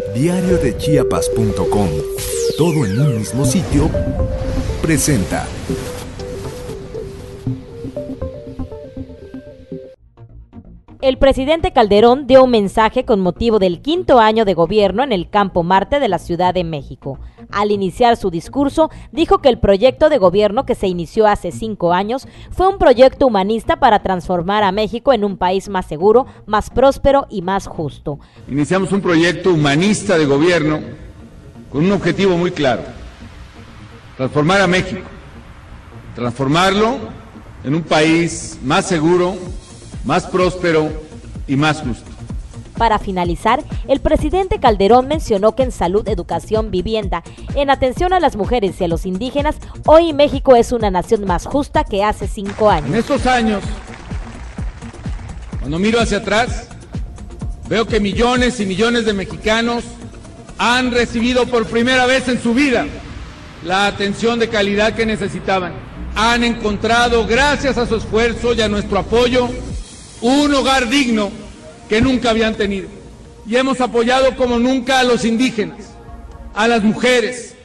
Diariodechiapas.com, todo en un mismo sitio, presenta. El presidente Calderón dio un mensaje con motivo del 5º año de gobierno en el Campo Marte de la Ciudad de México. Al iniciar su discurso, dijo que el proyecto de gobierno que se inició hace 5 años fue un proyecto humanista para transformar a México en un país más seguro, más próspero y más justo. Iniciamos un proyecto humanista de gobierno con un objetivo muy claro: transformar a México, transformarlo en un país más seguro, más próspero y más justo. Para finalizar, el presidente Calderón mencionó que en salud, educación, vivienda, en atención a las mujeres y a los indígenas, hoy México es una nación más justa que hace 5 años. En estos años, cuando miro hacia atrás, veo que millones y millones de mexicanos han recibido por primera vez en su vida la atención de calidad que necesitaban. Han encontrado, gracias a su esfuerzo y a nuestro apoyo, un hogar digno que nunca habían tenido. Y hemos apoyado como nunca a los indígenas, a las mujeres,